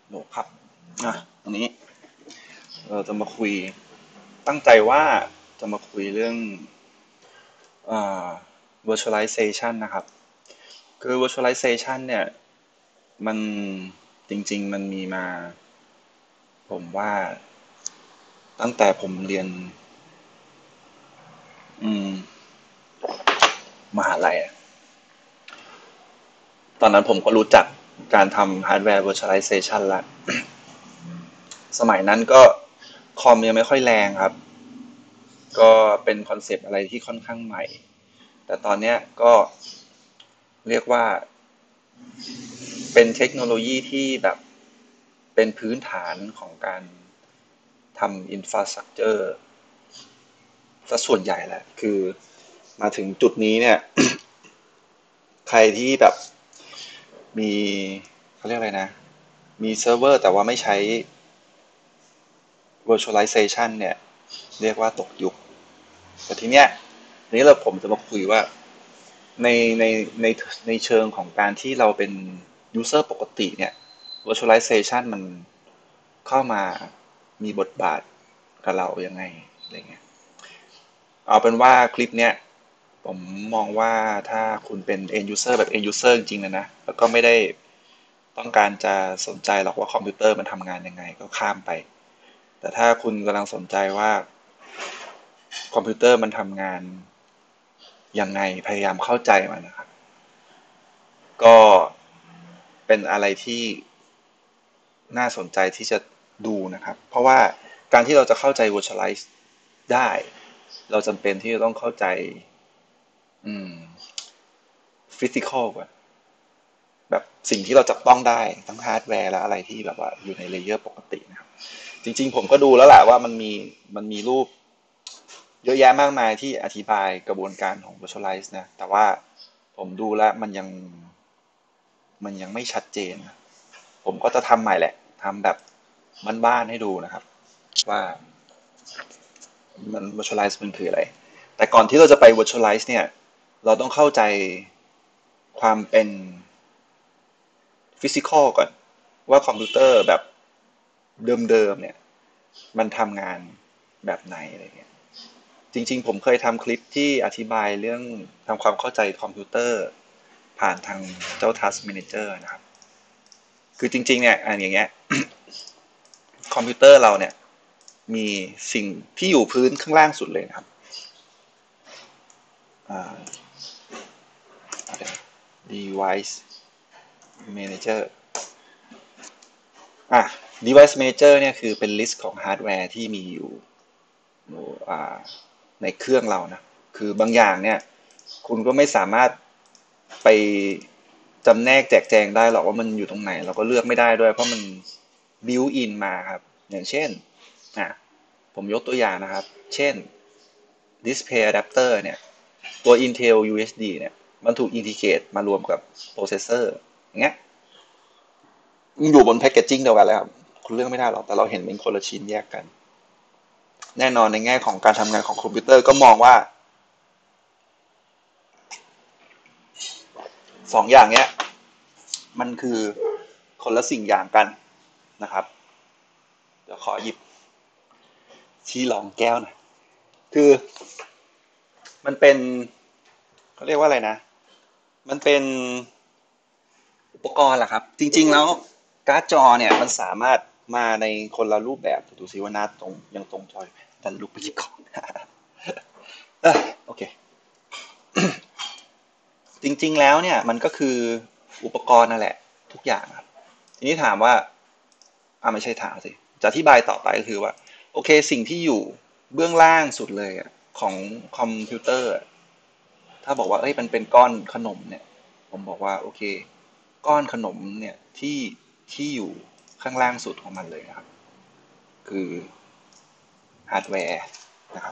โหครับตรงนี้เราจะมาคุยตั้งใจว่าจะมาคุยเรื่องอ่า virtualization นะครับคือ virtualization เนี่ยมันจริงๆมันมีมาผมว่าตั้งแต่ผมเรียนอืมมหาลัยอะตอนนั้นผมก็รู้จักการทำ hardware virtualization แล้วสมัยนั้นก็คอมยังไม่ค่อยแรงครับก็เป็นคอนเซปต์อะไรที่ค่อนข้างใหม่แต่ตอนเนี้ยก็เรียกว่า เป็นเทคโนโลยีที่แบบเป็นพื้นฐานของการทำอินฟราสตรักเจอร์ซะส่วนใหญ่แหละคือมาถึงจุดนี้เนี่ยใครที่แบบมีเขาเรียกอะไรนะมีเซิร์ฟเวอร์แต่ว่าไม่ใช้ virtualization เนี่ยเรียกว่าตกยุคแต่ทีเนี้ยนี้ผมจะมาคุยว่าในในในในเชิงของการที่เราเป็น user ปกติเนี่ย virtualization มันเข้ามามีบทบาทกับเรายังไงอะไรเงี้ยเอาเป็นว่าคลิปเนี้ยผมมองว่าถ้าคุณเป็น end user แบบ end user จริงๆนะแล้วก็ไม่ได้ต้องการจะสนใจหรอกว่าคอมพิวเตอร์มันทำงานยังไงก็ข้ามไปแต่ถ้าคุณกำลังสนใจว่าคอมพิวเตอร์มันทำงานยังไงพยายามเข้าใจมันนะครับก็เป็นอะไรที่น่าสนใจที่จะดูนะครับเพราะว่าการที่เราจะเข้าใจ virtualize ได้เราจำเป็นที่จะต้องเข้าใจอืม physical ก่อนแบบสิ่งที่เราจับต้องได้ทั้งฮาร์ดแวร์และอะไรที่แบบว่าอยู่ในเลเยอร์ปกตินะครับจริงๆผมก็ดูแล้วแหละว่ามันมีรูปเยอะแยะมากมายที่อธิบายกระบวนการของ virtualize นะแต่ว่าผมดูแล้วมันยังไม่ชัดเจนผมก็จะทำใหม่แหละทำแบบบ้านๆให้ดูนะครับว่ามัน virtualize มันคืออะไรแต่ก่อนที่เราจะไป virtualize เนี่ยเราต้องเข้าใจความเป็นฟิสิกอลก่อนว่าคอมพิวเตอร์แบบเดิมๆเนี่ยมันทำงานแบบไหนอะไรเงี้ยจริงๆผมเคยทำคลิปที่อธิบายเรื่องทำความเข้าใจคอมพิวเตอร์ผ่านทางเจ้า Task Manager นะครับคือจริงๆเนี่ยอย่างเงี้ยคอมพิวเตอร์เราเนี่ยมีสิ่งที่อยู่พื้นข้างล่างสุดเลยนะครับอ่า device manager อ่ะ device manager เนี่ยคือเป็นลิสต์ของฮาร์ดแวร์ที่มีอยู่ในเครื่องเรานะคือบางอย่างเนี่ยคุณก็ไม่สามารถไปจำแนกแจกแจงได้หรอกว่ามันอยู่ตรงไหนเราก็เลือกไม่ได้ด้วยเพราะมัน built in มาครับอย่างเช่นอ่ะผมยกตัวอย่างนะครับเช่น display adapter เนี่ยตัว Intel UHD เนี่ยมันถูก integrate มารวมกับ processor อย่างเงี้ยอยู่บนแพคเกจจิ้งเดียวกันเลยครับคุณเลือกไม่ได้หรอกแต่เราเห็นเป็นคนละชิ้นแยกกันแน่นอนในแง่ของการทำงานของคอมพิวเตอร์ก็มองว่าสองอย่างเนี้ยมันคือคนละสิ่งอย่างกันนะครับเดี๋ยวขอหยิบที่รองแก้วหน่อยคือมันเป็นเขาเรียกว่าอะไรนะมันเป็นอุปกรณ์แหละครับจริงๆแล้วการ์ดจอเนี่ยมันสามารถมาในคนละรูปแบบดูซิว่าหน้าตรงยังตรงจอยดันลุกไปหยิบของโอเคจริงๆแล้วเนี่ยมันก็คืออุปกรณ์นั่นแหละทุกอย่างครับทีนี้ถามว่าไม่ใช่ถามสิจะอธิบายต่อไปก็คือว่าโอเคสิ่งที่อยู่เบื้องล่างสุดเลยของคอมพิวเตอร์ถ้าบอกว่าเอ้ยมันเป็นก้อนขนมเนี่ยผมบอกว่าโอเคก้อนขนมเนี่ยที่อยู่ข้างล่างสุดของมันเลยนะครับคือฮาร์ดแวร์นะครับ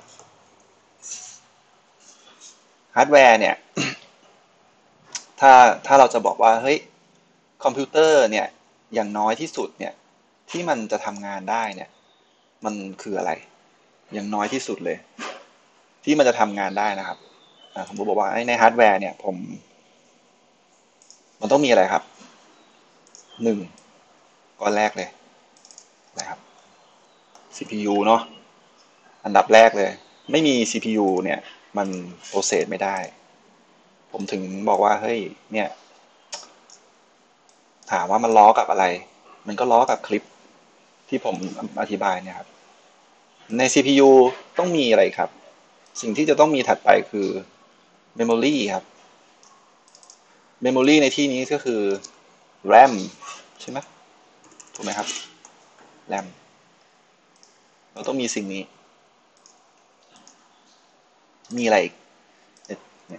ฮาร์ดแวร์เนี่ยถ้าถ้าเราจะบอกว่าเฮ้ยคอมพิวเตอร์เนี่ยอย่างน้อยที่สุดเนี่ยที่มันจะทำงานได้เนี่ยมันคืออะไรอย่างน้อยที่สุดเลยที่มันจะทำงานได้นะครับผมบอกว่าในฮาร์ดแวร์เนี่ยมันต้องมีอะไรครับหนึ่งก้อนแรกเลยนะครับ CPU เนาะอันดับแรกเลยไม่มี CPU เนี่ยมันโปรเซสไม่ได้ผมถึงบอกว่าเฮ้ยเนี่ยถามว่ามันล้อกับอะไรมันก็ล้อกับคลิปที่ผมอธิบายเนี่ยครับใน CPU ต้องมีอะไรครับสิ่งที่จะต้องมีถัดไปคือ Memory ครับ Memory ในที่นี้ก็คือ RAM ใช่ไหมถูกไหมครับ RAM เราต้องมีสิ่งนี้มีอะไรอีกเนี่ย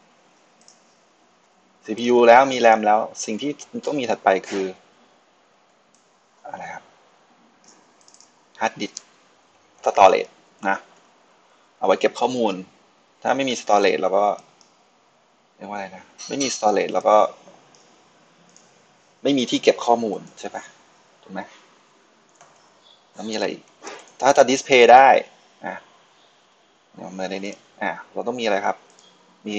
CPU แล้วมี RAM แล้วสิ่งที่ต้องมีถัดไปคืออะไรครับ Hard Disk Storage นะเอาไว้เก็บข้อมูลถ้าไม่มี Storage เราก็เรียกว่าอะไรนะไม่มี Storage แล้วก็ไม่มีที่เก็บข้อมูลใช่ปะถูกไหมแล้วมีอะไรอีกถ้าจะดิสเพย์ได้อ่ะเดี๋ยวมาในนี้เราต้องมีอะไรครับมี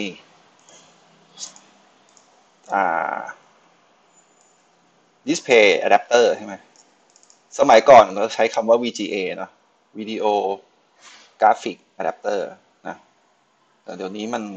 อ่า Display Adapter ใช่ไหมสมัยก่อนเราใช้คำว่า VGA เนอะ Video Graphic Adapter นะแต่เดี๋ยวนี้มัน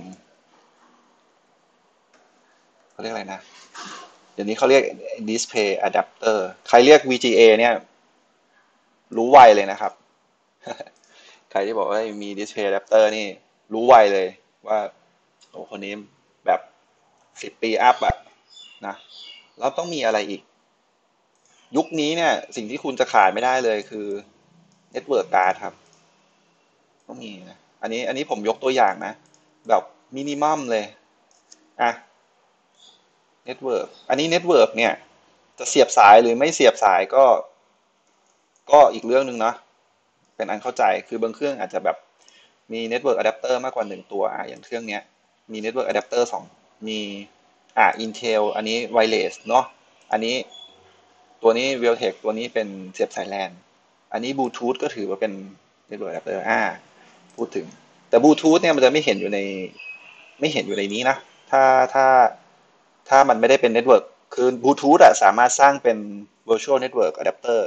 เขาเรียกอะไรนะเดี๋ยวนี้เขาเรียก Display Adapter ใครเรียก VGA เนี่ยรู้ไวเลยนะครับใครที่บอกว่ามี Display Adapter นี่รู้ไวเลยว่าโอ้คนนี้แบบ10 ปีอัพอะนะแล้วต้องมีอะไรอีกยุคนี้เนี่ยสิ่งที่คุณจะขายไม่ได้เลยคือ Network Card ครับต้องมีนะอันนี้ผมยกตัวอย่างนะแบบมินิมัมเลยอ่ะ Network อันนี้ Network เนี่ยจะเสียบสายหรือไม่เสียบสายก็อีกเรื่องหนึ่งนะเป็นอันเข้าใจคือบางเครื่องอาจจะแบบมี Network Adapter มากกว่า1 ตัวอย่างเครื่องเนี้ยมี Network Adapter มีIntel อันนี้ Wireless เนาะอันนี้ตัวนี้ Realtek ตัวนี้เป็นเสียบสาย LAN อันนี้ Bluetooth ก็ถือว่าเป็น Network Adapter พูดถึงแต่ Bluetooth เนี่ยมันจะไม่เห็นอยู่ในนี้นะถ้าถ้าถ้ามันไม่ได้เป็น Network คือ Bluetooth สามารถสร้างเป็น Virtual Network Adapter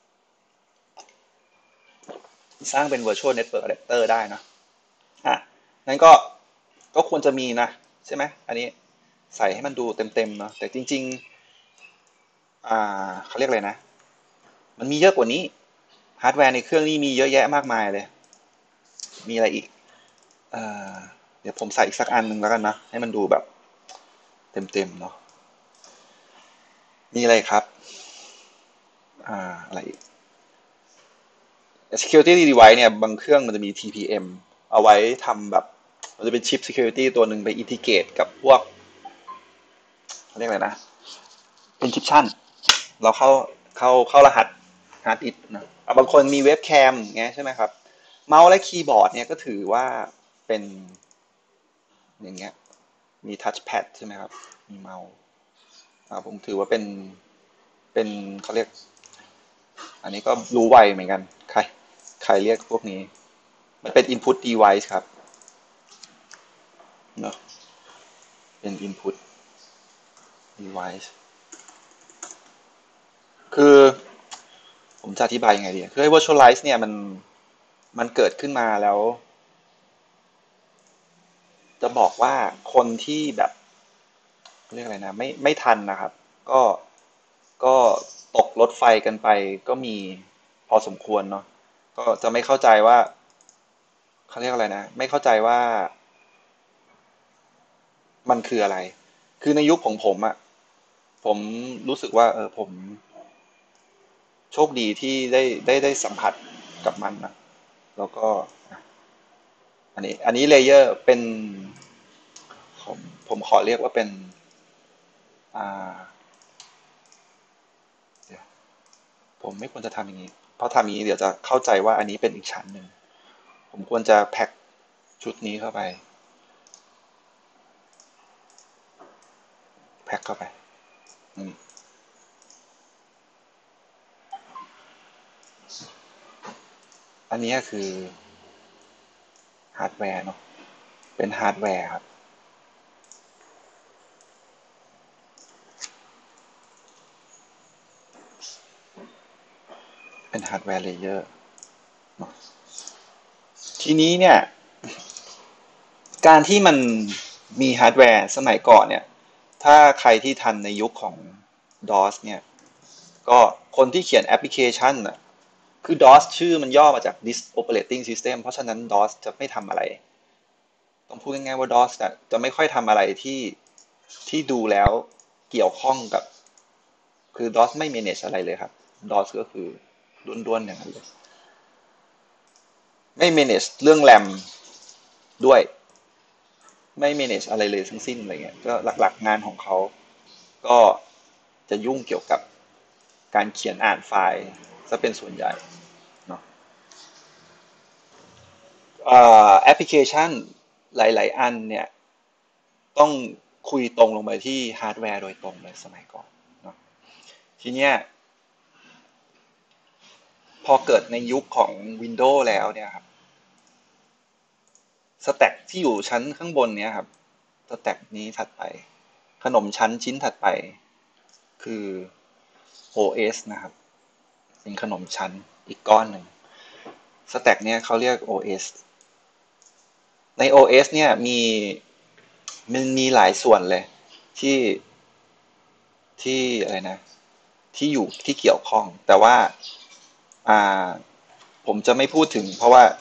สร้างเป็น Virtual Network Adapter ได้นะนั้นก็ควรจะมีนะใช่ไหมอันนี้ใส่ให้มันดูเต็มๆเนาะแต่จริงๆเขาเรียกอะไรนะมันมีเยอะกว่านี้ฮาร์ดแวร์ในเครื่องนี้มีเยอะแยะมากมายเลยมีอะไรอีกเอ่อเดี๋ยวผมใส่อีกสักอันหนึ่งแล้วกันนะให้มันดูแบบเต็มๆเนาะมีอะไรครับอะไรอีก security device เนี่ยบางเครื่องมันจะมี TPM เอาไว้ทำแบบมันจะเป็นชิป security ตัวหนึ่งไป integrate กับพวกเขาเรียกอะไรนะ encryption เราเข้ารหัสฮาร์ดดิสก์นะบางคนมีเว็บแคมอย่างเงี้ยใช่ไหมครับเมาส์และคีย์บอร์ดเนี่ยก็ถือว่าเป็นอย่างเงี้ยมีทัชแพดใช่ไหมครับมีเมาส์ผมถือว่าเป็นเขาเรียกอันนี้ก็รู้ไวเหมือนกันใครเรียกพวกนี้มันเป็น input device ครับเนอะเป็น input device คือผมจะอธิบายยังไงดีคือไอ้ virtualize เนี่ยมันเกิดขึ้นมาแล้วจะบอกว่าคนที่แบบเรียกอะไรนะไม่ทันนะครับก็ก็ตกรถไฟกันไปก็มีพอสมควรเนาะก็จะไม่เข้าใจว่าเขาเรียกอะไรนะไม่เข้าใจว่ามันคืออะไรคือในยุคของผมอะผมรู้สึกว่าผมโชคดีที่ได้สัมผัสกับมันนะแล้วก็อันนี้เลเยอร์เป็นผมผมขอเรียกว่าเป็นอ่าเดี๋ยวผมไม่ควรจะทำอย่างนี้เพราะทำอย่างนี้เดี๋ยวจะเข้าใจว่าอันนี้เป็นอีกชั้นหนึ่งผมควรจะแพ็คชุดนี้เข้าไปแพ็คเข้าไปอืมอันนี้คือฮาร์ดแวร์เนาะเป็นฮาร์ดแวร์ครับเป็นฮาร์ดแวร์เลเยอร์ทีนี้เนี่ยการที่มันมีฮาร์ดแวร์สมัยก่อนเนี่ยถ้าใครที่ทันในยุคของ DOS เนี่ยก็คนที่เขียนแอปพลิเคชันน่ะคือ DOS ชื่อมันย่อมาจาก Disk Operating System เพราะฉะนั้น DOS จะไม่ทำอะไรต้องพูดง่ายๆว่า DOS จะไม่ค่อยทำอะไรที่ดูแล้วเกี่ยวข้องกับคือ DOS ไม่ manage อะไรเลยครับ DOS ก็คือล้วนๆอย่างนั้นเลยไม่ manage เรื่อง RAM ด้วยไม่ manage อะไรเลยทั้งสิ้นอะไรเงี้ยก็หลักๆงานของเขาก็จะยุ่งเกี่ยวกับการเขียนอ่านไฟล์จะเป็นส่วนใหญ่เนาะแอปพลิเคชันหลายๆอันเนี่ยต้องคุยตรงลงไปที่ฮาร์ดแวร์โดยตรงเลยสมัยก่อนเนาะทีเนี้ยพอเกิดในยุคของ Windows แล้วเนี่ยครับสแต็กที่อยู่ชั้นข้างบนเนี้ยครับสแต็กนี้ถัดไปขนมชั้นชิ้นถัดไปคือ OS นะครับเป็นขนมชั้นอีกก้อนหนึ่งสแต็กเนี้ยเขาเรียก OS ใน OS เนี่ยมันมีหลายส่วนเลยที่ที่อะไรนะที่อยู่ที่เกี่ยวข้องแต่ว่าอ่าผมจะไม่พูดถึงเพราะว่า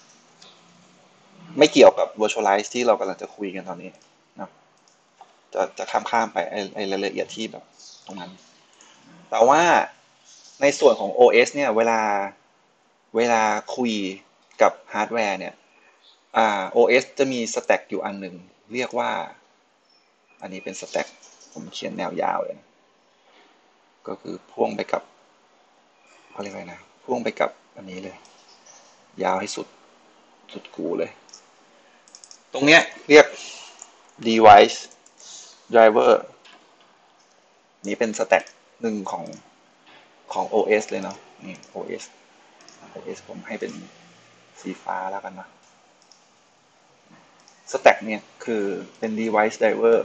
ไม่เกี่ยวกับ virtualize ที่เรากำลังจะคุยกันตอนนี้นะจะข้ามไปไอ้รายละเอียดที่แบบตรงนั้นแต่ว่าในส่วนของ OS เนี่ยเวลาคุยกับฮาร์ดแวร์เนี่ยOS จะมีสแต็กอยู่อันหนึ่งเรียกว่าอันนี้เป็นสแต็กผมเขียนแนวยาวเลยนะก็คือพ่วงไปกับเขาเรียกอะไรนะพ่วงไปกับอันนี้เลยยาวให้สุดกูเลยตรงเนี้ยเรียก device driver นี้เป็นสแต็กหนึ่งของ OS เลยเนาะนี่ OS ผมให้เป็นสีฟ้าแล้วกันนะสแต็กเนี่ยคือเป็น device driver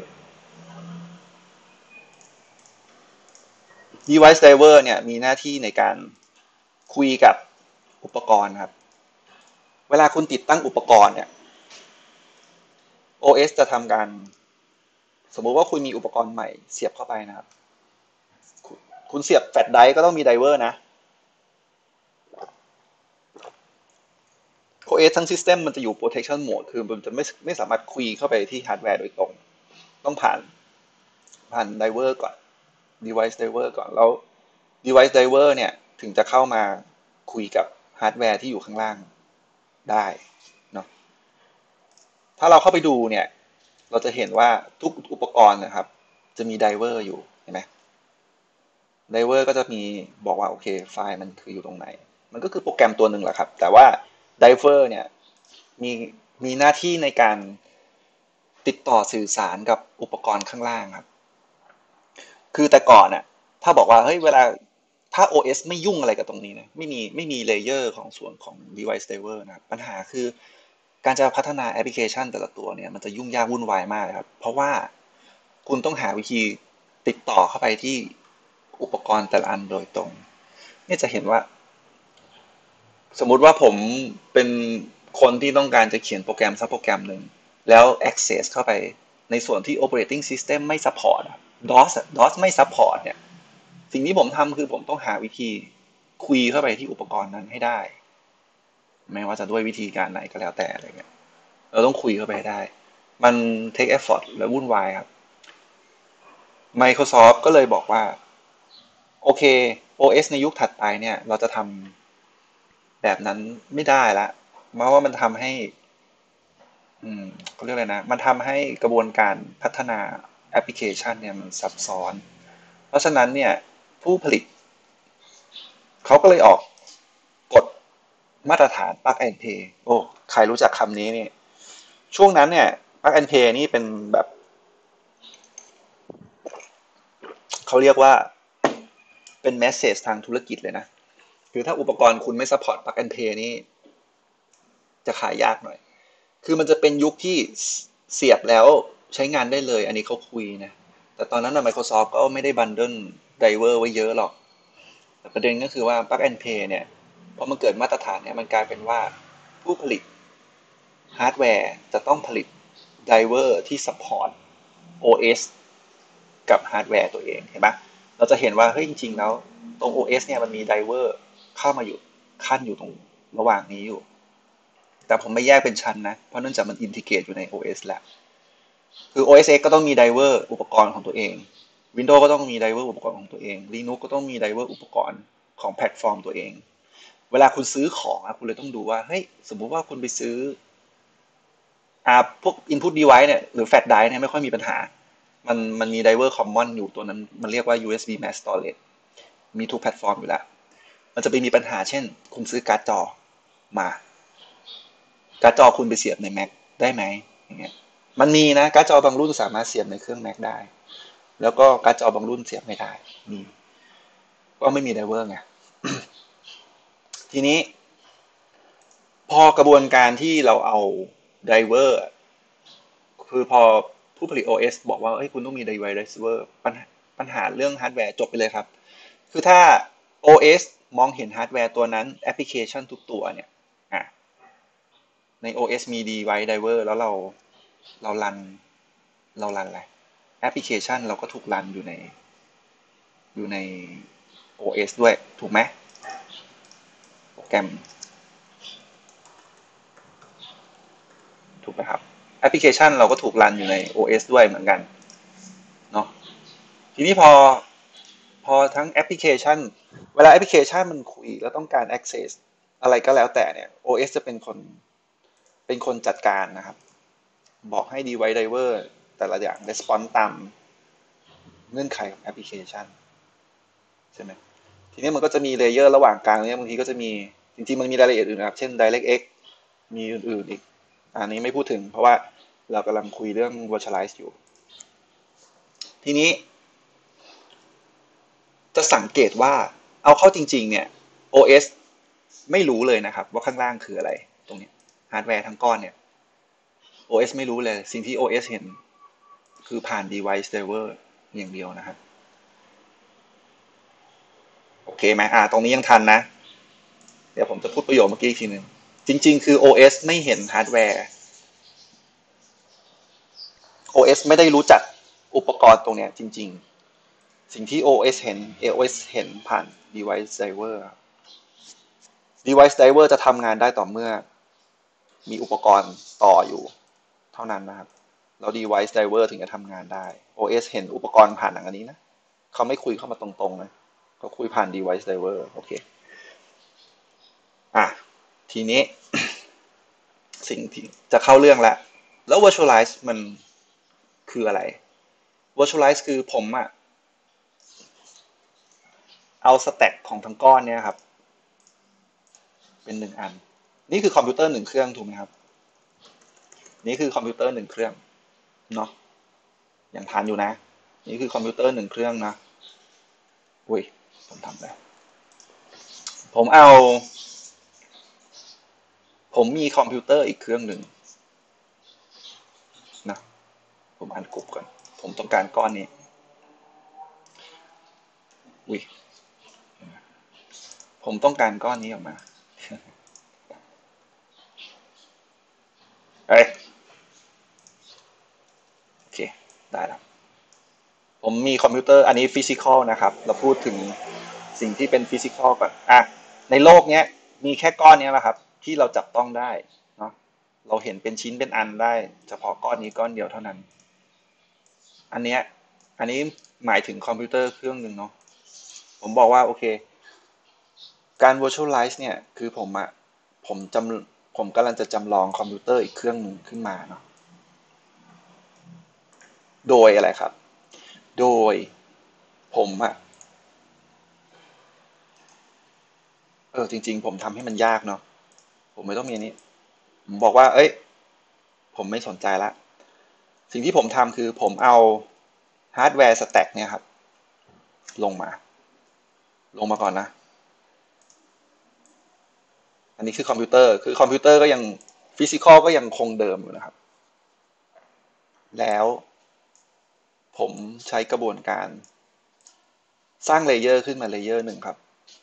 device driver เนี่ยมีหน้าที่ในการคุยกับอุปกรณ์ครับเวลาคุณติดตั้งอุปกรณ์เนี่ย OS จะทำการสมมุติว่าคุณมีอุปกรณ์ใหม่เสียบเข้าไปนะครับคุณเสียบแฟลชไดรฟ์ก็ต้องมีไดเวอร์นะ OS ทั้ง System มันจะอยู่ Protection Mode คือมันจะไม่สามารถคุยเข้าไปที่ฮาร์ดแวร์โดยตรงต้องผ่านไดเวอร์ก่อน Device Driver ก่อนแล้ว Device Driver เนี่ยถึงจะเข้ามาคุยกับฮาร์ดแวร์ที่อยู่ข้างล่างได้เนาะถ้าเราเข้าไปดูเนี่ยเราจะเห็นว่าทุกอุปกรณ์นะครับจะมีไดเวอร์อยู่เห็นไหมไดเวอร์ก็จะมีบอกว่าโอเคไฟล์มันคืออยู่ตรงไหนมันก็คือโปรแกรมตัวหนึ่งแหละครับแต่ว่าไดเวอร์เนี่ยมีมีหน้าที่ในการติดต่อสื่อสารกับอุปกรณ์ข้างล่างครับคือแต่ก่อนน่ะถ้าบอกว่าเฮ้ยเวลาถ้า OS ไม่ยุ่งอะไรกับตรงนี้นะไม่มีเลเยอร์ของส่วนของ device driver นะครับปัญหาคือการจะพัฒนาแอปพลิเคชันแต่ละตัวเนี่ยมันจะยุ่งยากวุ่นวายมากครับเพราะว่าคุณต้องหาวิธีติดต่อเข้าไปที่อุปกรณ์แต่ละอันโดยตรงเนี่ยจะเห็นว่าสมมุติว่าผมเป็นคนที่ต้องการจะเขียนโปรแกรมสักโปรแกรมหนึ่งแล้ว access เข้าไปในส่วนที่ operating system ไม่ support DOS ไม่ support เนี่ยสิ่งที่ผมทำคือผมต้องหาวิธีคุยเข้าไปที่อุปกรณ์นั้นให้ได้ไม่ว่าจะด้วยวิธีการไหนก็แล้วแต่อะไรเงี้ยเราต้องคุยเข้าไปให้ได้มัน take effort และวุ่นวายครับ Microsoft ก็เลยบอกว่าโอเค OS ในยุคถัดไปเนี่ยเราจะทำแบบนั้นไม่ได้ละเพราะว่ามันทำให้เขาเรียกอะไรนะมันทำให้กระบวนการพัฒนาแอปพลิเคชันเนี่ยมันซับซ้อนเพราะฉะนั้นเนี่ยผู้ผลิตเขาก็เลยออกกฎมาตรฐาน Plug and Play โอ้ใครรู้จักคำนี้นี่ช่วงนั้นเนี่ย Plug and Play นี่เป็นแบบเขาเรียกว่าเป็นแมสเซจทางธุรกิจเลยนะคือถ้าอุปกรณ์คุณไม่ซัพพอร์ต Plug and Play นี่จะขายยากหน่อยคือมันจะเป็นยุคที่เสียบแล้วใช้งานได้เลยอันนี้เขาคุยนะแต่ตอนนั้นนะ Microsoft ก็ไม่ได้บันเดิลไดเวอร์ไว้เยอะหรอกแต่ประเด็นก็คือว่า plug and play เนี่ยพอมันเกิดมาตรฐานเนี่ยมันกลายเป็นว่าผู้ผลิตฮาร์ดแวร์จะต้องผลิตไดรเวอร์ที่ support OS กับฮาร์ดแวร์ตัวเองเห็นไหมเราจะเห็นว่าเฮ้ยจริงๆแล้วตรง OS เนี่ยมันมีไดรเวอร์เข้ามาอยู่ขั้นอยู่ตรงระหว่างนี้อยู่แต่ผมไม่แยกเป็นชั้นนะเพราะเนื่องจากมันอินทิเกรตอยู่ใน OS แล้วคือ OS X ก็ต้องมีไดรเวอร์อุปกรณ์ของตัวเอง Windows ก็ต้องมีไดรเวอร์อุปกรณ์ของตัวเอง Linux ก็ต้องมีไดรเวอร์อุปกรณ์ของแพลตฟอร์มตัวเองเวลาคุณซื้อของคุณเลยต้องดูว่าเฮ้ยสมมุติว่าคุณไปซื้อพวก input device เนี่ยหรือ flash drive เนี่ยไม่ค่อยมีปัญหามันมี driver common อยู่ตัวนั้นมันเรียกว่า USB mass storage มีทุกแพลตฟอร์มอยู่แล้วมันจะไปมีปัญหาเช่นคุณซื้อการ์ดจอมาการ์ดจอคุณไปเสียบใน Mac ได้ไหมอย่างเงี้ยมันมีนะการ์ดจอบางรุ่นสามารถเสียบในเครื่อง Mac ได้แล้วก็การ์ดจอบางรุ่นเสียบไม่ได้มีก็ไม่มี driver ไงทีนี้พอกระบวนการที่เราเอา driver คือพอผู้ผลิต OS บอกว่าเอ้ยคุณต้องมี driver ปัญหาเรื่องฮาร์ดแวร์จบไปเลยครับคือถ้า OS มองเห็นฮาร์ดแวร์ตัวนั้นแอปพลิเคชันทุกตัวเนี่ยใน OS มี device driver แล้วเรารันอะไรแอปพลิเคชันเราก็ถูกรันอยู่ใน OS ด้วยถูกไหมโปรแกรมถูกไหมครับแอปพลิเคชันเราก็ถูกรันอยู่ใน OS ด้วยเหมือนกันเนาะทีนี้พอทั้งแอปพลิเคชันเวลาแอปพลิเคชันมันคุยแล้วต้องการ access อะไรก็แล้วแต่เนี่ย OS จะเป็นคนจัดการนะครับบอกให้ device driver แต่ละอย่าง response ตามเงื่อนไขของแอปพลิเคชันใช่ไหมทีนี้มันก็จะมีเลเยอร์ระหว่างกลางเนี่ยบางทีก็จะมีจริงๆมันมีรายละเอียดอื่นนะครับเช่น DirectX มีอื่นๆอีกอันนี้ไม่พูดถึงเพราะว่าเรากำลังคุยเรื่อง virtualize อยู่ทีนี้จะสังเกตว่าเอาเข้าจริงๆเนี่ย OS ไม่รู้เลยนะครับว่าข้างล่างคืออะไรตรงนี้ฮาร์ดแวร์ทั้งก้อนเนี่ย OS ไม่รู้เลยสิ่งที่ OS เห็นคือผ่าน device driver อย่างเดียวนะครับโอเคไหมตรงนี้ยังทันนะเดี๋ยวผมจะพูดประโยคเมื่อกี้อีกทีหนึ่งจริงๆคือ OS ไม่เห็นฮาร์ดแวร์ OS ไม่ได้รู้จักอุปกรณ์ตรงเนี้ยจริงๆสิ่งที่ OS เห็น OS เห็นผ่าน device driver device driver จะทำงานได้ต่อเมื่อมีอุปกรณ์ต่ออยู่เท่านั้นนะครับแล้ว device driver ถึงจะทำงานได้ OS เห็นอุปกรณ์ผ่านอันนี้นะเขาไม่คุยเข้ามาตรงๆนะเขาคุยผ่าน device driver โอเคอ่ะทีนี้สิ่งที่จะเข้าเรื่องแล้วแล้ว virtualize มันคืออะไร virtualize คือผมเอาสแต็กของทั้งก้อนเนี่ยครับเป็นหนึ่งอันนี่คือคอมพิวเตอร์หนึ่งเครื่องถูกไหมครับนี่คือคอมพิวเตอร์หนึ่งเครื่องเนาะอย่างทานอยู่นะนี่คือคอมพิวเตอร์หนึ่งเครื่องนะอุ้ยผมทำแล้วผมผมมีคอมพิวเตอร์อีกเครื่องหนึ่งนะผมอ่านกลุ่มก่อนผมต้องการก้อนนี้อุ้ยผมต้องการก้อนนี้ออกมาเอ้ยโอเคได้แล้วผมมีคอมพิวเตอร์อันนี้ฟิสิกอลนะครับเราพูดถึงสิ่งที่เป็นฟิสิกอลก่อนในโลกเนี้ยมีแค่ก้อนนี้แหละครับที่เราจับต้องได้เนาะเราเห็นเป็นชิ้นเป็นอันได้เฉพาะก้อนนี้ก้อนเดียวเท่านั้นอันเนี้ยอันนี้หมายถึงคอมพิวเตอร์เครื่องหนึ่งเนาะผมบอกว่าโอเคการ virtualize เนี่ยคือผมผมกำลังจะจำลองคอมพิวเตอร์อีกเครื่องหนึ่งขึ้นมาเนาะโดยอะไรครับโดยผมจริงๆผมทำให้มันยากเนาะผมไม่ต้องมีอันนี้ผมบอกว่าเอ้ยผมไม่สนใจละสิ่งที่ผมทำคือผมเอาฮาร์ดแวร์สแต็กเนี่ยครับลงมาก่อนนะอันนี้คือคอมพิวเตอร์คือคอมพิวเตอร์ก็ยังฟิสิกอลก็ยังคงเดิมอยู่นะครับแล้วผมใช้กระบวนการสร้างเลเยอร์ขึ้นมาเลเยอร์หนึ่งครับ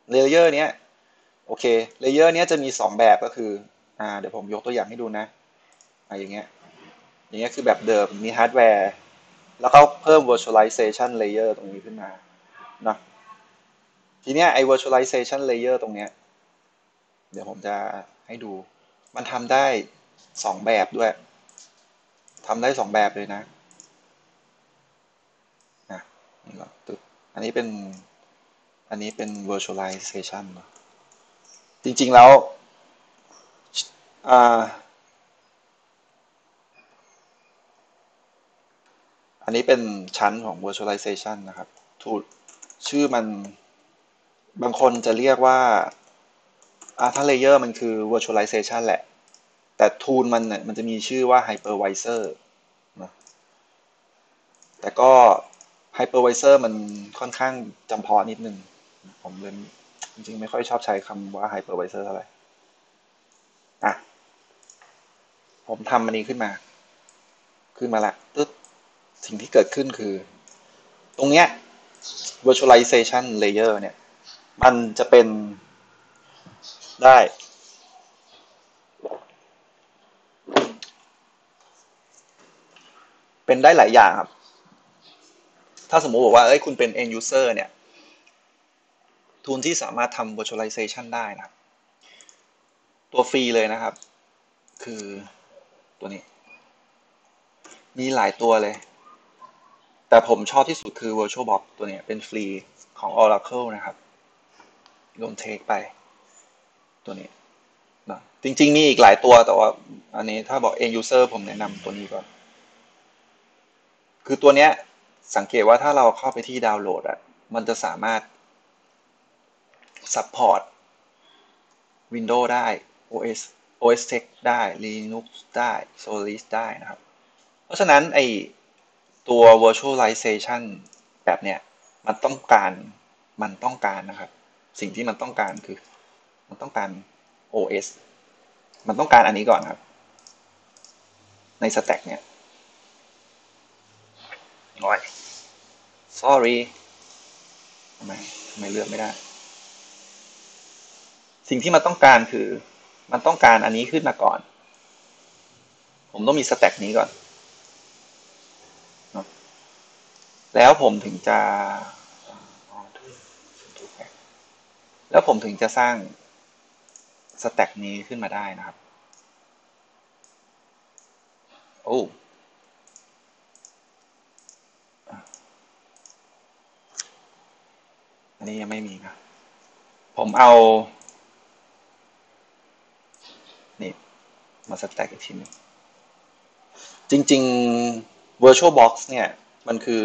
เลเยอร์เนี้ยโอเคเลเยอร์เนี้ยจะมี2แบบก็คือเดี๋ยวผมยกตัวอย่างให้ดูนะอย่างเงี้ยคือแบบเดิมมีฮาร์ดแวร์แล้วก็เพิ่ม virtualization layer ตรงนี้ขึ้นมาเนาะทีเนี้ยไอ้ virtualization layer ตรงเนี้ยเดี๋ยวผมจะให้ดูมันทำได้2 แบบด้วยทำได้2 แบบเลยนะนะนี่ก่อนตึ๊บอันนี้เป็น virtualization เนอะจริงๆแล้วอ่าอันนี้เป็นชั้นของ virtualization นะครับทูชื่อมันบางคนจะเรียกว่าถ้า layer มันคือ virtualization แหละแต่ tool มันเนี่ยมันจะมีชื่อว่า hypervisor นะ แต่ก็ hypervisor มันค่อนข้างจำเพาะนิดนึงผมเลยจริงๆไม่ค่อยชอบใช้คำว่า hypervisor เท่าไหร่อ่ะผมทำอันนี้ขึ้นมาละตึ๊ดสิ่งที่เกิดขึ้นคือตรงเนี้ย virtualization layer เนี่ยมันจะเป็นได้หลายอย่างครับถ้าสมมุติบอกว่าเอ้ยคุณเป็น end user เนี่ยทูลที่สามารถทำ virtualization ได้นะครับตัวฟรีเลยนะครับคือตัวนี้มีหลายตัวเลย แต่ผมชอบที่สุดคือ VirtualBox ตัวเนี้ยเป็นฟรีของ Oracle นะครับรวมเทคไปตัวนี้นะจริงๆมีอีกหลายตัวแต่ว่าอันนี้ถ้าบอก end user ผมแนะนำตัวนี้ก่อนคือตัวเนี้ยสังเกตว่าถ้าเราเข้าไปที่ดาวน์โหลดอ่ะมันจะสามารถ support Windows ได้ OS Tech ได้ Linux ได้ Solaris ได้นะครับเพราะฉะนั้นไอตัว virtualization แบบเนี้ยมันต้องการนะครับสิ่งที่มันต้องการคือมันต้องการ OS มันต้องการอันนี้ก่อนครับในสแต็กเนี่ยโอ้ย sorry ทำไมเลือกไม่ได้สิ่งที่มันต้องการคือมันต้องการอันนี้ขึ้นมาก่อนผมต้องมีสแต็กนี้ก่อนเนาะแล้วผมถึงจะแล้วผมถึงจะสร้างสแต็กนี้ขึ้นมาได้นะครับโอ้อันนี้ยังไม่มีนะผมเอานี่มาสแต็กอีกทีนึงจริงๆ VirtualBox เนี่ยมันคือ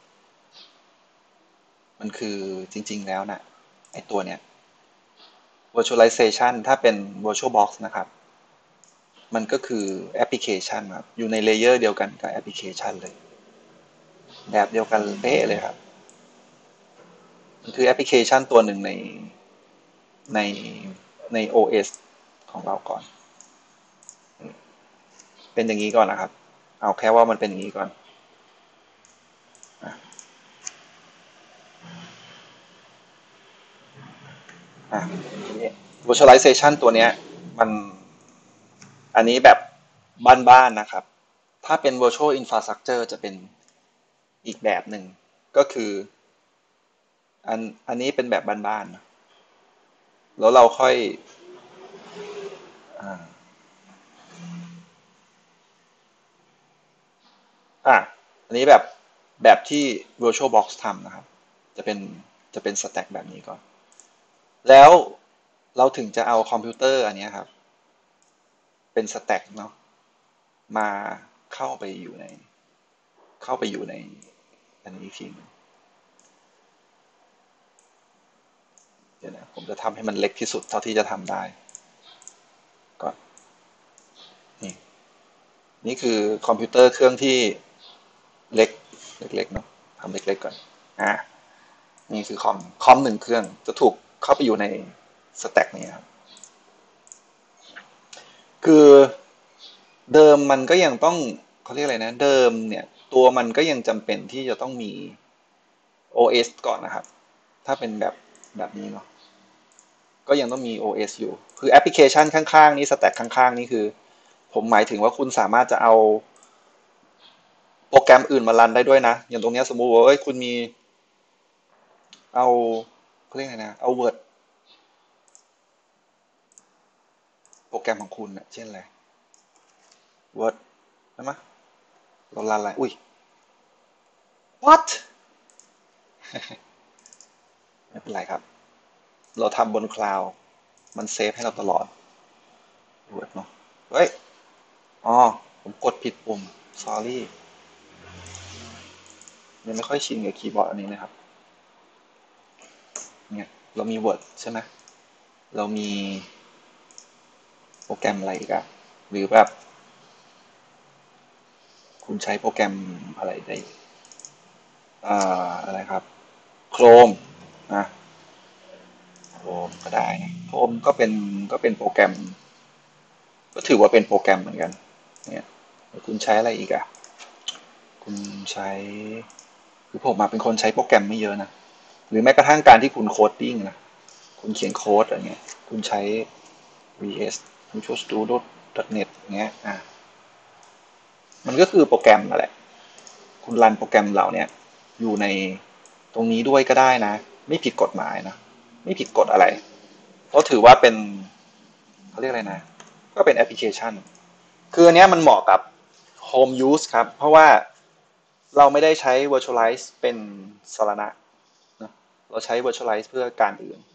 จริงๆแล้วนะไอตัวเนี้ย virtualization ถ้าเป็น VirtualBox นะครับมันก็คือแอปพลิเคชันครับอยู่ในเลเยอร์เดียวกันกับแอปพลิเคชันเลยแบบเดียวกันเป๊ะเลยครับมันคือแอปพลิเคชันตัวหนึ่งในใน OS ของเราก่อนเป็นอย่างนี้ก่อนนะครับเอาแค่ว่ามันเป็นอย่างนี้ก่อนอ่ะ virtualization ตัวเนี้ยมันอันนี้แบบบ้านๆนะครับถ้าเป็น virtual infrastructure จะเป็นอีกแบบหนึ่งก็คืออันนี้เป็นแบบบ้านๆแล้วเราค่อยอ่าอ่ะอันนี้แบบที่ VirtualBox ทำนะครับจะเป็นสแต็กแบบนี้ก่อนแล้วเราถึงจะเอาคอมพิวเตอร์อันนี้ครับเป็นสแต็กเนาะมาเข้าไปอยู่ในอันนี้ทีนึงเดี๋ยวนะผมจะทำให้มันเล็กที่สุดเท่าที่จะทำได้ก่อนนี่นี่คือคอมพิวเตอร์เครื่องที่เล็กเล็กๆเนาะทำเล็กๆก่อนอ่านี่คือคอมหนึ่งเครื่องจะถูกเข้าไปอยู่ในสแต็กนี้ครับคือเดิมมันก็ยังต้องเขาเรียกอะไรนะเดิมเนี่ยตัวมันก็ยังจำเป็นที่จะต้องมี OS ก่อนนะครับถ้าเป็นแบบนี้เนาะก็ยังต้องมี OS อยู่คือแอปพลิเคชันข้างๆนี้สแต็กข้างๆนี่คือผมหมายถึงว่าคุณสามารถจะเอาโปรแกรมอื่นมารันได้ด้วยนะอย่างตรงนี้สมมุติว่าคุณมีเอาเขาเรียกไงนะเอา Word โปรแกรมของคุณเช่นอะไร Word ใช่ไหมเรารันอะไรอุ้ย what ไม่เป็นไรครับเราทำบนคลาวด์มันเซฟให้เราตลอด Word เนาะเฮ้ยอ๋อผมกดผิดปุ่ม sorry ยังไม่ค่อยชินกับคีย์บอร์ดอันนี้นะครับเนี่ยเรามี Word ใช่ไหมเรามีโปรแกรมอะไรอีกอะหรือแบบคุณใช้โปรแกรมอะไรได้อะไรครับ Chrome นะ Chrome ก็ได้นะ Chrome ก็เป็นโปรแกรมก็ถือว่าเป็นโปรแกรมเหมือนกันเนี่ยคุณใช้อะไรอีกอะคุณใช้คือผมเป็นคนใช้โปรแกรมไม่เยอะนะหรือแม้กระทั่งการที่คุณโคดดิ้งนะคุณเขียนโค้ดอะไรเงี้ยคุณใช้ VS Visual Studio .NET เงี้ยมันก็คือโปรแกรมนั่นแหละคุณรันโปรแกรมเหล่าเนี้ยอยู่ในตรงนี้ด้วยก็ได้นะไม่ผิดกฎหมายนะไม่ผิดกฎอะไรเพราะถือว่าเป็นเขาเรียกอะไรนะก็เป็นแอปพลิเคชันคืออันเนี้ยมันเหมาะกับ Home Use ครับเพราะว่าเราไม่ได้ใช้ Virtualize เป็นสาระนะเราใช้ Virtualize เพื่อการอื่น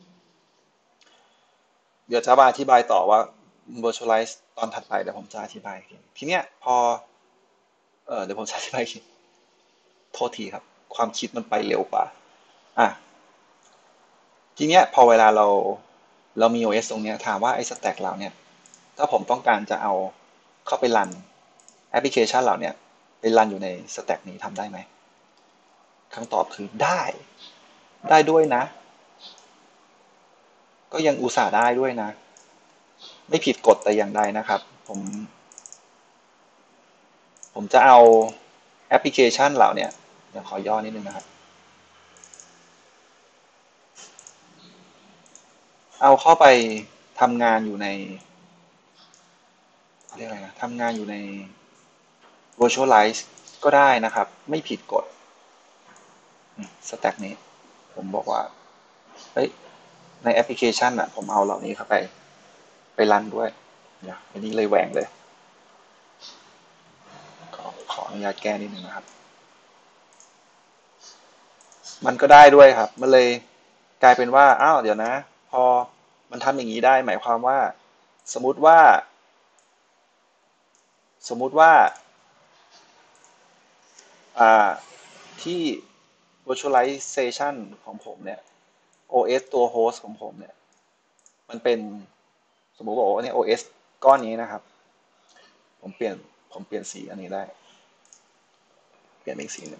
เดี๋ยวจะมาอธิบายต่อว่า Virtualize ตอนถัดไปเดี๋ยวผมจะอธิบายทีเนี้ยพอเดี๋ยวผมจะอธิบายโทษทีครับความคิดมันไปเร็วกว่าอ่ะทีเนี้ยพอเวลาเรามี OS ตรงเนี้ยถามว่าไอ้สแต็กเราเนี่ยถ้าผมต้องการจะเอาเข้าไปรันแอปพลิเคชันเราเนี่ยไปรันอยู่ในสแต็กนี้ทำได้ไหมคำตอบคือได้ด้วยนะก็ยังอุตส่าห์ได้ด้วยนะไม่ผิดกฎแต่อย่างใดนะครับผมจะเอาแอปพลิเคชันเหล่าเนี่ยเดี๋ยวขอย่อนิดนึงนะครับเอาเข้าไปทำงานอยู่ในเรียกอะไรนะทำงานอยู่ใน Virtualize ก็ได้นะครับไม่ผิดกฎสแต็กนี้ผมบอกว่าเฮ้ยในแอปพลิเคชันผมเอาเหล่านี้เข้าไปรันด้วยเดี๋ยวอันนี้เลยแหวงเลยขออนุญาตแก้นิดนึงนะครับมันก็ได้ด้วยครับมันเลยกลายเป็นว่าอ้าวเดี๋ยวนะพอมันทำอย่างนี้ได้หมายความว่าสมมุติว่าสมมุติว่าอ่าที่ virtualization ของผมเนี่ย OS ตัว host ของผมเนี่ยมันเป็นสมมุติบอกว่าเนี่ย OS ก้อนนี้นะครับผมเปลี่ยนผมเปลี่ยนสีอันนี้ได้เปลี่ยนเป็นสีหนึ่ง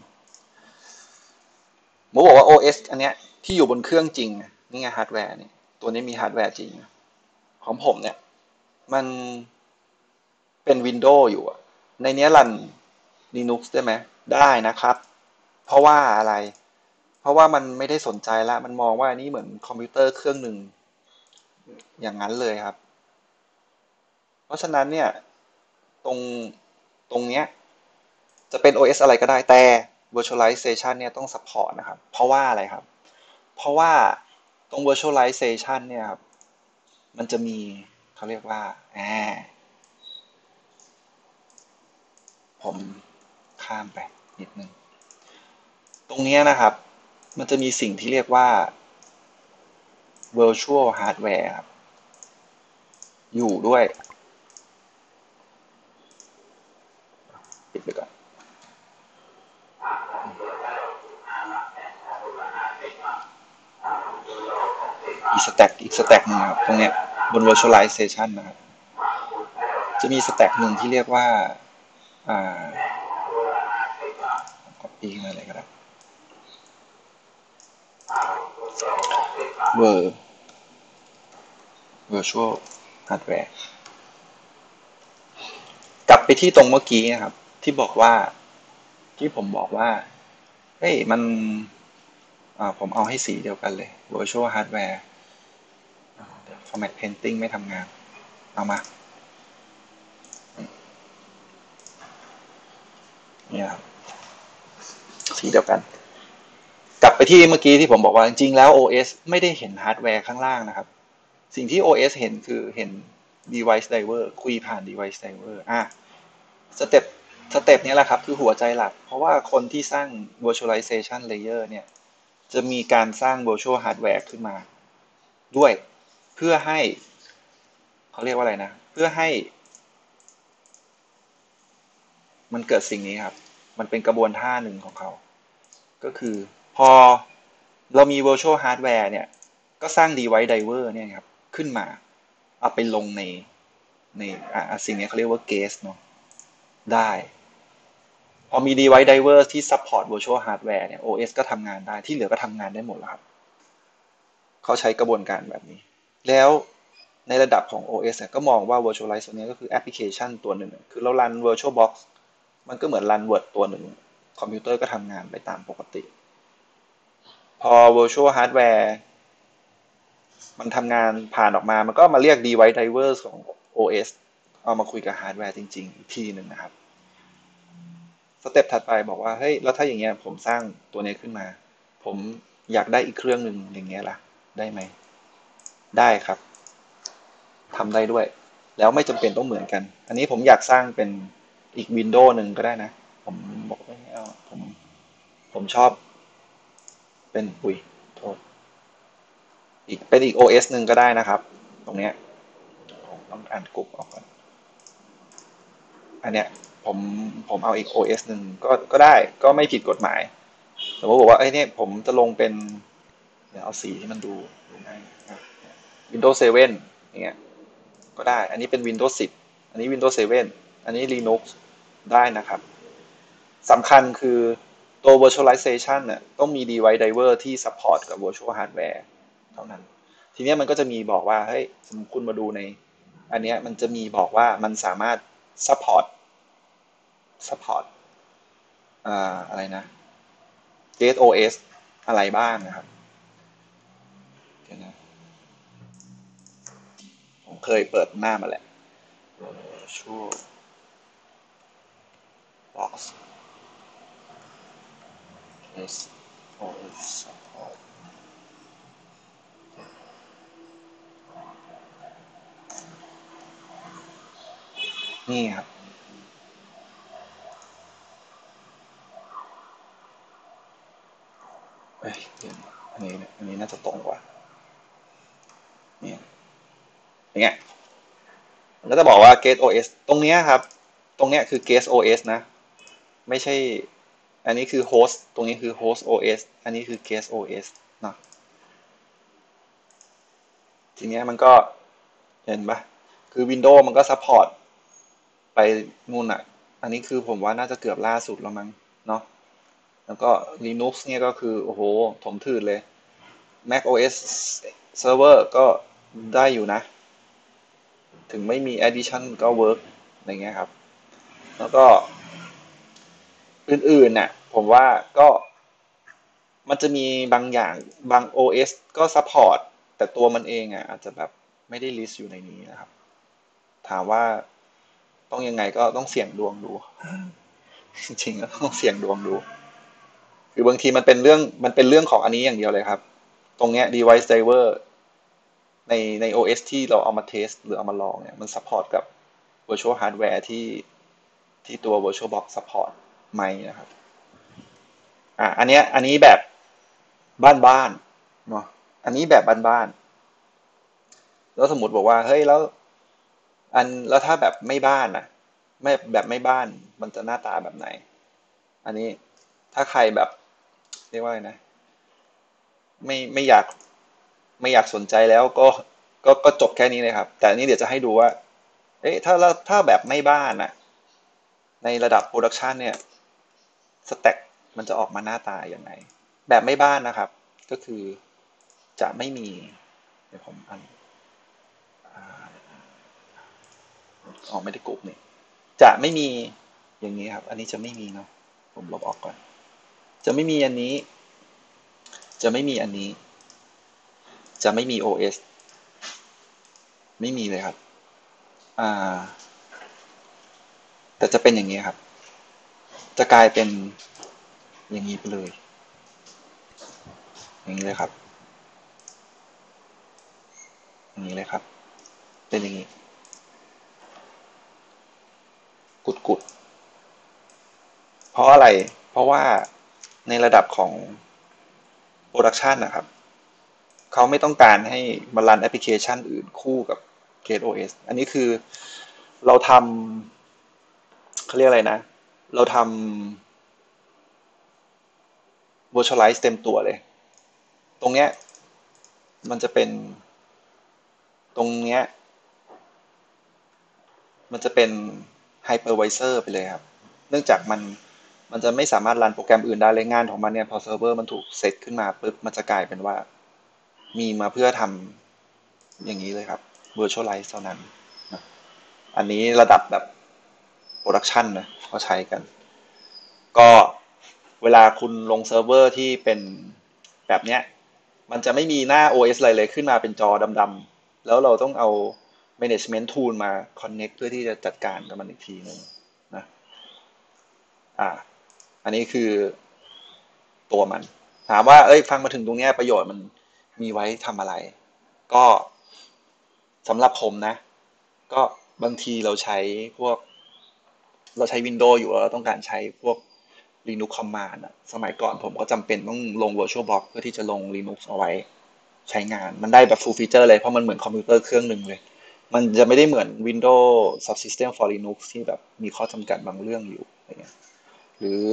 ผมบอกว่า OS อันเนี้ยที่อยู่บนเครื่องจริงนี่ไงฮาร์ดแวร์นี่ตัวนี้มีฮาร์ดแวร์จริงของผมเนี่ยมันเป็น Windows อยู่ในนี้รัน Linux ได้ไหมได้นะครับเพราะว่าอะไรเพราะว่ามันไม่ได้สนใจละมันมองว่านี่เหมือนคอมพิวเตอร์เครื่องหนึ่งอย่างนั้นเลยครับเพราะฉะนั้นเนี่ยตรงตรงเนี้ยจะเป็น OS อะไรก็ได้แต่ virtualization เนี่ยต้อง support นะครับเพราะว่าอะไรครับเพราะว่าตรง virtualization เนี่ยครับมันจะมีเขาเรียกว่าผมข้ามไปนิดนึงตรงนี้นะครับมันจะมีสิ่งที่เรียกว่า virtual hardware ครับอยู่ด้วยปิดไปก่อนอีกสแต็กหนึ่งครับตรงเนี้ยบน virtualization นะครับจะมีสแต็กหนึ่งที่เรียกว่าอ่า copy มาเลยก็ได้ Vir virtual hardware กลับไปที่ตรงเมื่อกี้นะครับที่บอกว่าที่ผมบอกว่าเฮ้ยมันผมเอาให้สีเดียวกันเลย virtual hardware format painting ไม่ทำงานเอามาเนี่ยครับสีเดียวกันกลับไปที่เมื่อกี้ที่ผมบอกว่าจริงๆแล้ว OS ไม่ได้เห็นฮาร์ดแวร์ข้างล่างนะครับสิ่งที่ OS เห็นคือเห็น device driver คุยผ่าน device driver สเต็ปสเต็ปนี้แหละครับคือหัวใจหลักเพราะว่าคนที่สร้าง virtualization layer เนี่ยจะมีการสร้าง virtual hardware ขึ้นมาด้วยเพื่อให้เขาเรียกว่าอะไรนะเพื่อให้มันเกิดสิ่งนี้ครับมันเป็นกระบวนท่าหนึ่งของเขาก็คือพอเรามี virtual hardware เนี่ยก็สร้าง device driver เนี่ยครับขึ้นมาเอาไปลงในสิ่งนี้เขาเรียกว่า gate เนาะได้พอมี device driver ที่ support virtual hardware เนี่ย OS ก็ทำงานได้ที่เหลือก็ทำงานได้หมดแล้วครับเขาใช้กระบวนการแบบนี้แล้วในระดับของ OS เนี่ยก็มองว่า virtualize ตัวนี้ก็คือแอปพลิเคชันตัวหนึ่งคือเรา run VirtualBox มันก็เหมือน run Word ตัวหนึ่งคอมพิวเตอร์ก็ทำงานไปตามปกติพอ virtual hardware มันทำงานผ่านออกมามันก็มาเรียก device drivers ของ OS เอามาคุยกับฮาร์ดแวร์จริงๆอีกทีหนึ่งนะครับสเต็ปถัดไปบอกว่าเฮ้ยแล้วถ้าอย่างเงี้ยผมสร้างตัวนี้ขึ้นมาผมอยากได้อีกเครื่องหนึ่งอย่างเงี้ยล่ะได้ไหมได้ครับทำได้ด้วยแล้วไม่จำเป็นต้องเหมือนกันอันนี้ผมอยากสร้างเป็นอีกวินโดว์หนึ่งก็ได้นะผมบอกไม่เอาผมชอบเป็นโทษอีกเป็นอีก OS หนึ่งก็ได้นะครับตรงเนี้ยผมต้องอ่านกลุ่มออกก่อน อันเนี้ยผมผมเอาอีก OS หนึ่งก็ได้ก็ไม่ผิดกฎหมายสมมติบอกว่าไอ้เนี่ยผมจะลงเป็นเดี๋ยวเอาสีที่มันดูง่ายWindows 7อย่างเงี้ยก็ได้อันนี้เป็น Windows 10อันนี้ Windows 7อันนี้ Linux ได้นะครับสำคัญคือตัว virtualization เนี่ยต้องมี device driver ที่ support กับ virtual hardware เท่านั้นทีนี้มันก็จะมีบอกว่าเฮ้ยสมมติคุณมาดูในอันเนี้ยมันจะมีบอกว่ามันสามารถ support อะไรนะ Gate OS อะไรบ้างนะครับเดี๋ยวนะผมเคยเปิดหน้ามาแหละ Virtual Box S OS support นี่ครับเอ้ยอันนี้น่าจะตรงกว่าเนี่ยอย่างเงี้ยมันก็จะบอกว่า Gate OS ตรงเนี้ยครับตรงเนี้ยคือ Gate OS นะไม่ใช่อันนี้คือ Host ตรงนี้คือ Host OS อันนี้คือ Gate OS เนาะทีเนี้ยมันก็เห็นปะคือ Windows มันก็ support ไปนู่นอ่ะอันนี้คือผมว่าน่าจะเกือบล่าสุดแล้วมั้งเนาะแล้วก็ Linux เนี่ยก็คือโอ้โหถมถืดเลย Mac OS Server ก็ได้อยู่นะถึงไม่มี Edition ก็ work อะไรเงี้ยครับแล้วก็อื่นๆน่ะผมว่าก็มันจะมีบางอย่างบาง OS ก็ support แต่ตัวมันเองอ่ะอาจจะแบบไม่ได้ list อยู่ในนี้นะครับถามว่าต้องยังไงก็ต้องเสี่ยงดวงดูจริงๆก็ต้องเสี่ยงดวงดูคือบางทีมันเป็นเรื่องของอันนี้อย่างเดียวเลยครับตรงเนี้ย device driver ใน OS ที่เราเอามาเทสหรือเอามาลองเนี่ยมัน support กับ virtual hardware ที่ตัว VirtualBox support ไหมนะครับอันนี้แบบบ้านๆเนาะอันนี้แบบบ้านๆแล้วสมมติบอกว่าเฮ้ยแล้วถ้าแบบไม่บ้านอะไม่แบบไม่บ้านมันจะหน้าตาแบบไหนอันนี้ถ้าใครแบบเรียกว่าไงนะไม่อยากสนใจแล้วก็จบแค่นี้เลยครับแต่อันนี้เดี๋ยวจะให้ดูว่าเอ๊ะถ้าแบบไม่บ้านอะในระดับโปรดักชันเนี่ยสเต็กมันจะออกมาหน้าตาอย่างไรแบบไม่บ้านนะครับก็คือจะไม่มีเดี๋ยวผมไม่ได้กรุ๊ปนี่จะไม่มีอย่างนี้ครับอันนี้จะไม่มีเนาะผมลบออกก่อนจะไม่มีอันนี้จะไม่มีอันนี้จะไม่มี OS ไม่มีเลยครับอ่าแต่จะเป็นอย่างนี้ครับจะกลายเป็นอย่างนี้ไปเลยอย่างนี้เลยครับอย่างนี้เลยครับเป็นอย่างนี้กุดเพราะอะไรเพราะว่าในระดับของโปรดักชันนะครับเขาไม่ต้องการให้มารันแอปพลิเคชันอื่นคู่กับ CaseOS อันนี้คือเราทำเขาเรียกอะไรนะเราทำ virtualize เต็มตัวเลยตรงเนี้ยมันจะเป็นตรงเนี้ยมันจะเป็น hypervisor ไปเลยครับเนื่องจากมันจะไม่สามารถรันโปรแกรมอื่นได้เลยงานของมันเนี่ยพอเซิร์ฟเวอร์มันถูกเซตขึ้นมาปุ๊บมันจะกลายเป็นว่ามีมาเพื่อทำอย่างนี้เลยครับ virtualize เท่านั้นนะอันนี้ระดับแบบโปรดักชันนะเขาใช้กันก็เวลาคุณลงเซิร์ฟเวอร์ที่เป็นแบบเนี้ยมันจะไม่มีหน้า OS อะไรเลยขึ้นมาเป็นจอดำๆแล้วเราต้องเอา management tool มา connect เพื่อที่จะจัดการกับมันอีกทีหนึงนะอ่าอันนี้คือตัวมันถามว่าเอ้ยฟังมาถึงตรงเนี้ยประโยชน์มันมีไว้ทำอะไรก็สำหรับผมนะก็บางทีเราใช้พวก เราใช้ Windows อยู่แล้วเราต้องการใช้พวก Linux Command อะสมัยก่อนผมก็จำเป็นต้องลง VirtualBox เพื่อที่จะลง Linux เอาไว้ใช้งานมันได้แบบ full feature เลยเพราะมันเหมือนคอมพิวเตอร์เครื่องหนึ่งเลยมันจะไม่ได้เหมือน Windows Subsystem for Linux ที่แบบมีข้อจำกัดบางเรื่องอยู่อะไรเงี้ยหรือ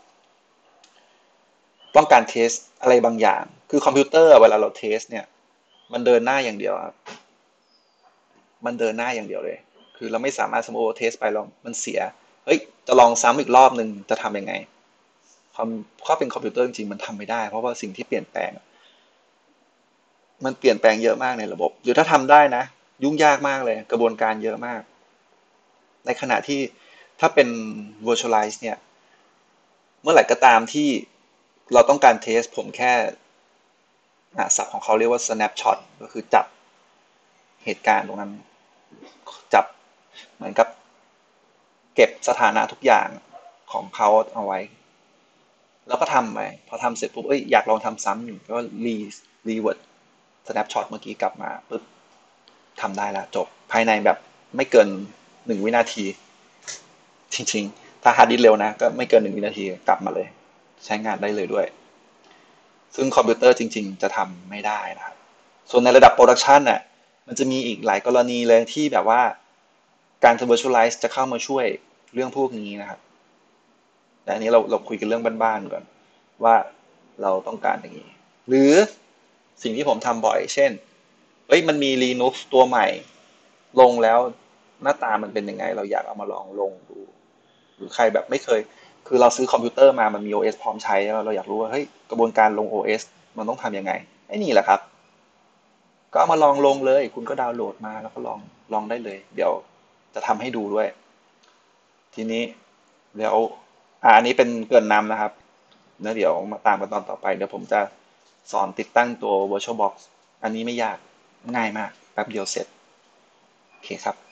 ต้องการเทสอะไรบางอย่างคือคอมพิวเตอร์เวลาเราเทสเนี่ยมันเดินหน้าอย่างเดียวครับมันเดินหน้าอย่างเดียวเลยคือเราไม่สามารถสมมติว่าเทสไปแล้วมันเสียเฮ้ยจะลองซ้ำอีกรอบหนึ่งจะทำยังไง ความถ้าเป็นคอมพิวเตอร์จริงๆมันทำไม่ได้เพราะว่าสิ่งที่เปลี่ยนแปลงมันเปลี่ยนแปลงเยอะมากในระบบหรือถ้าทำได้นะยุ่งยากมากเลยกระบวนการเยอะมากในขณะที่ถ้าเป็น virtualize เนี่ยเมื่อไหร่ก็ตามที่เราต้องการเทสผมแค่ศัพท์ของเขาเรียกว่า snapshot ก็คือจับเหตุการณ์ตรงนั้นจับเหมือนกับเก็บสถานะทุกอย่างของเขาเอาไว้ แล้วก็ทำไปพอทำเสร็จปุ๊บเอ้ยอยากลองทำซ้ำอยู่ก็รีเวิร์ดสแนปช็อตเมื่อกี้กลับมาปุ๊บทำได้แล้วจบภายในแบบไม่เกิน1 วินาทีจริงๆถ้าฮาร์ดดิสก์เร็วนะก็ไม่เกิน1 วินาทีกลับมาเลยใช้งานได้เลยด้วยซึ่งคอมพิวเตอร์จริงๆจะทำไม่ได้นะครับส่วนในระดับโปรดักชันน่ะมันจะมีอีกหลายกรณีเลยที่แบบว่าการ virtualize จะเข้ามาช่วยเรื่องพวกนี้นะครับ แต่อันนี้เราคุยกันเรื่องบ้านๆก่อนว่าเราต้องการอย่างนี้หรือสิ่งที่ผมทำบ่อยเช่นเฮ้ยมันมี Linux ตัวใหม่ลงแล้วหน้าตามันเป็นยังไงเราอยากเอามาลองลงดูหรือใครแบบไม่เคยคือเราซื้อคอมพิวเตอร์มามันมี OS พร้อมใช้แล้วเราอยากรู้ว่าเฮ้ยกระบวนการลง OS มันต้องทำยังไงไอ้นี่แหละครับก็เอามาลองลงเลยคุณก็ดาวน์โหลดมาแล้วก็ลองได้เลยเดี๋ยวจะทำให้ดูด้วยทีนี้เดี๋ยวอันนี้เป็นเกริ่นนำนะครับ แล้วเดี๋ยวมาตามกันตอนต่อไปเดี๋ยวผมจะสอนติดตั้งตัว VirtualBox อันนี้ไม่ยากง่ายมากแป๊บเดียวเสร็จโอเคครับ